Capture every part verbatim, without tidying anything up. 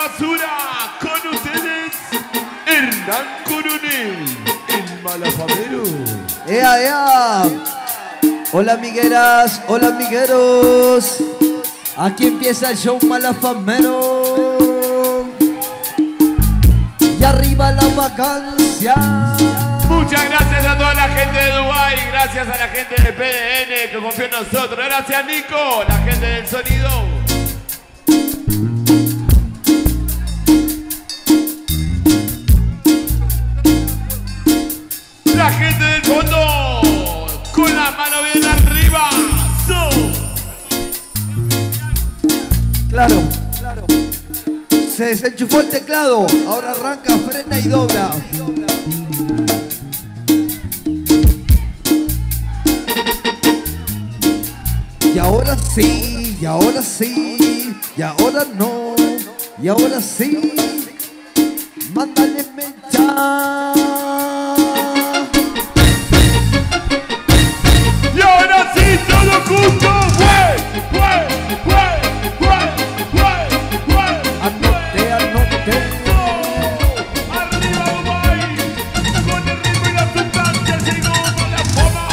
basura. Con ustedes, Hernán Coronel, el malafamero. ¡Ea, ea! Hola, amigueras, hola, amigueros. Aquí empieza el show malafamero. Y arriba la vacancia. Muchas gracias a toda la gente de Dubái, gracias a la gente de P D N que confió en nosotros. Gracias, Nico, la gente del sonido. La gente del fondo, con la mano bien arriba. So. Claro, claro. Se desenchufó el teclado, ahora arranca, frena y dobla. Y ahora sí, y ahora sí, y ahora no, y ahora sí, mándale mecha. Y ahora sí, todo junto, güey, güey, güey, güey, güey, güey. Anote, anote. Arriba Dubái, con el ritmo y la sustancia, llegó con la fama.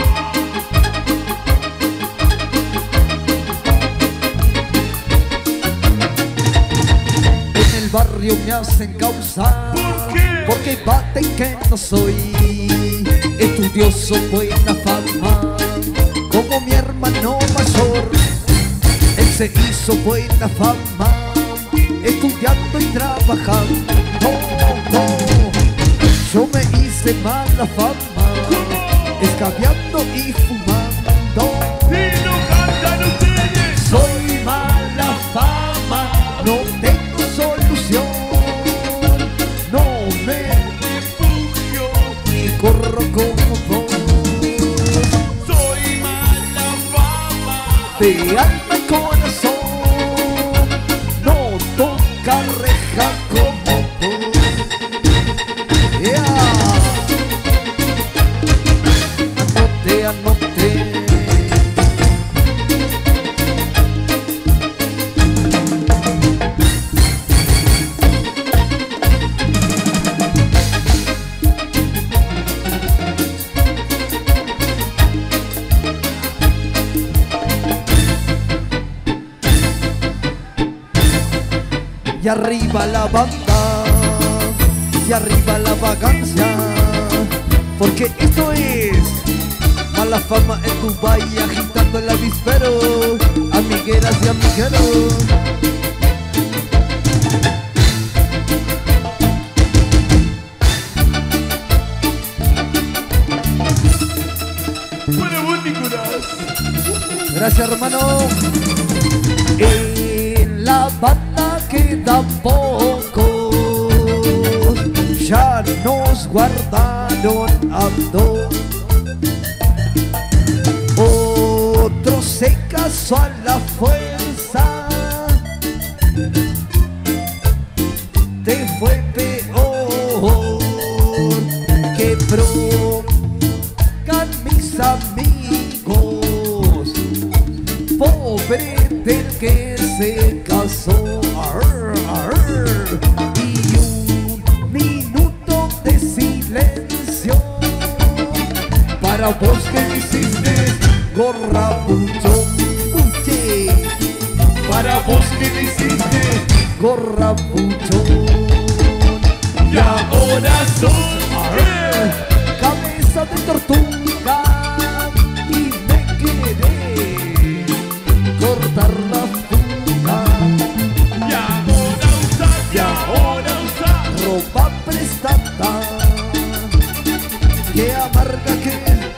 En el barrio me hacen causar. ¿Por qué? Porque baten que no soy estudioso, buena fama. Como mi hermano mayor, él se hizo buena fama, estudiando y trabajando. Yo me hice mala fama, escabeando y fumando. Y no cantan ustedes. Soy mala fama, no tengo solución. No me refugio y corro como vos. Soy mala fama. De alma y corazón, no toca reja como vos. Yeah. Anote, anote. Y arriba la banda, y arriba la vagancia, porque esto es mala fama en Dubái, agitando el avispero, amigueras y amigueros. Bueno, vos, Nicolás. Gracias, hermano. En la banda quedan pocos, ya nos guardaron a dos. Otro se casó a la fuerza, te fue peor. Quebró mis amigos, pobre del que se casó. Arr, arr. Y un minuto de silencio para vos que me hiciste gorra puchón. Uche. Para vos que me hiciste gorra puchón. Y ahora soy cabeza de tortuga y me quedé cortar la fuga. Y ahora usa, y ahora usa Ropa prestada, que amarga que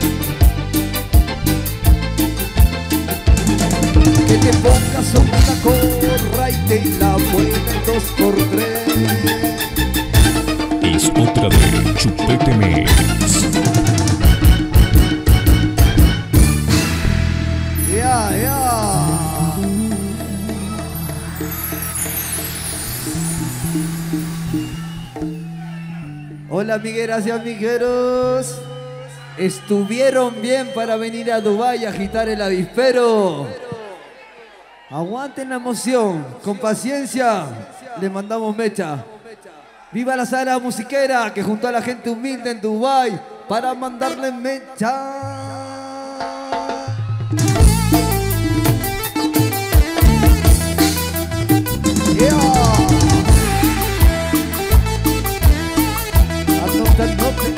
que te pongas una corra y te la vuelven dos por tres. Es otra de Chupete Mix. Ya, ya. Hola, amigueras y amigueros. Estuvieron bien para venir a Dubái a agitar el avispero. Aguanten la emoción, con paciencia. le mandamos mecha. Viva la Sala Musiquera que juntó a la gente humilde en Dubái para mandarle mecha. Yeah. Anote, anote.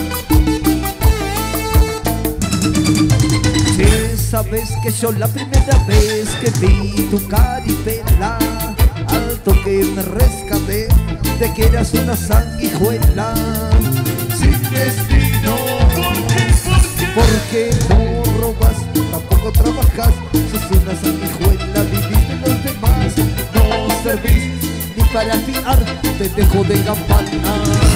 Si sabes que yo la primera vez que vi tu caripela, al toque me rescaté de que eras una sanguijuela. Sin destino, ¿por qué? ¿Por qué? Porque no robas, tampoco trabajas, sos una sanguijuela, vivís de los demás. No servís ni para fiar, te dejo de campana.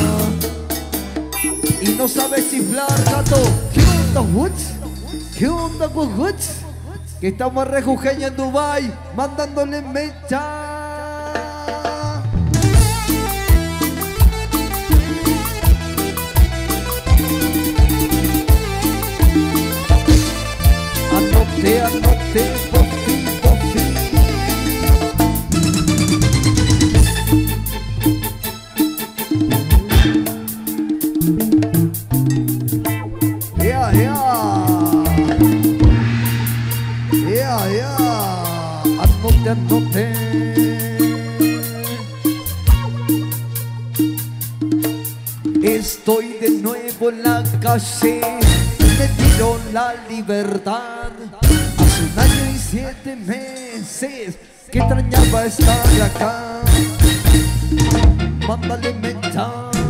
Y no sabes chiflar, gato. ¿Qué onda, Woods? ¿Qué onda, Woods? Que estamos rejujeños en Dubai, mandándole mecha. Anote, anote, pofi, pofi. Yeah, yeah. Yeah, yeah. Anote, anote. Estoy de nuevo en la calle, me tiró la libertad. Hace un año y siete meses que extrañaba estar acá. Mándale mecha.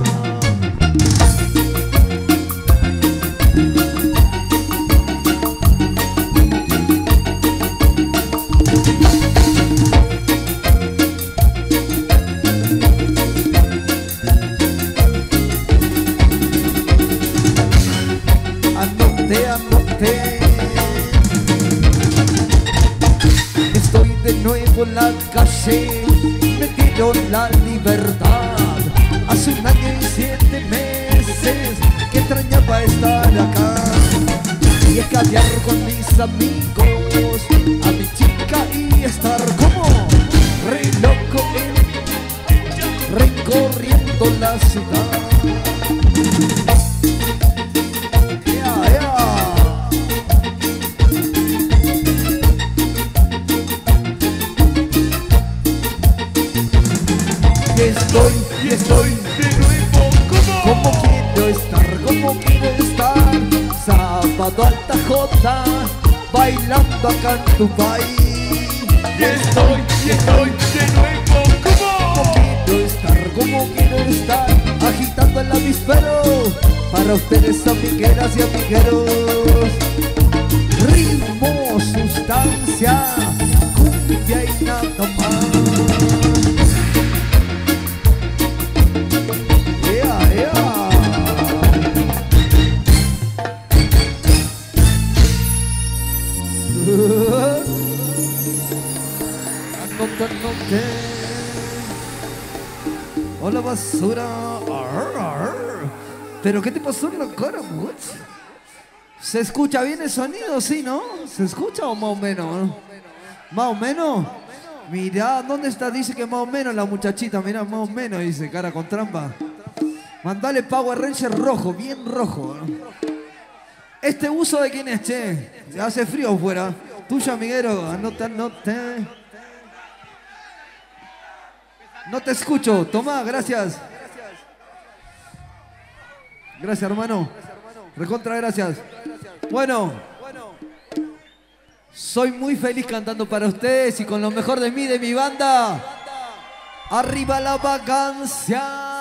Anote, anote. Estoy de nuevo en la calle, me tiró la libertad. Hace un año y siete meses que extrañaba estar acá y escabiar con mis amigos, a mi chica y estar como re loco en, recorriendo la ciudad. Yeah, yeah. Y estoy, y estoy de nuevo, ¿cómo? como quiero estar, como quiero estar. Sábado alta jota, bailando acá en Dubai. Y estoy, y estoy de nuevo, ¿cómo? Como quiero estar, como quiero estar, agitando el avispero para ustedes amigueras y amigueros. Ritmo, sustancia, cumbia y nada más. Yeah, yeah. Anote, anote. Hola basura. Arr, arr. ¿Pero qué te pasó en la cara, Woods? ¿Se escucha bien el sonido? Sí, ¿no? ¿Se escucha o más o menos? ¿Más o menos? Mirá, ¿dónde está? Dice que más o menos la muchachita. Mirá, más o menos, dice, cara con trampa. Mandale Power Ranger rojo, bien rojo. ¿Este uso de quién es, che? Hace frío afuera. Tuyo, amiguero. Anota, anote. No te escucho. Tomá, gracias. Gracias, hermano. Recontra, gracias. Bueno, soy muy feliz cantando para ustedes y con lo mejor de mí, de mi banda. Arriba la vacancia.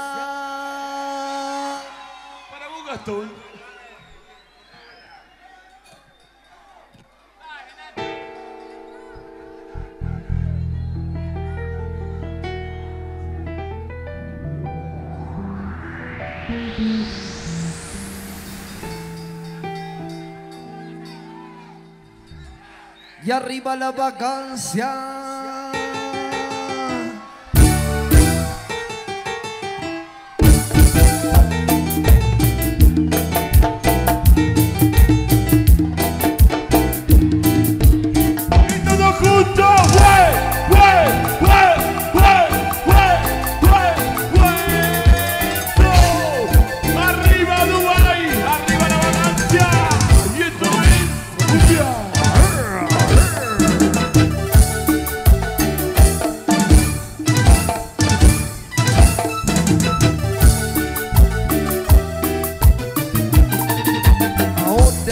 Para vos, Gastón. Y arriba la vacancia. Y todos juntos, wey, wey, wey, wey, wey.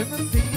que mentira.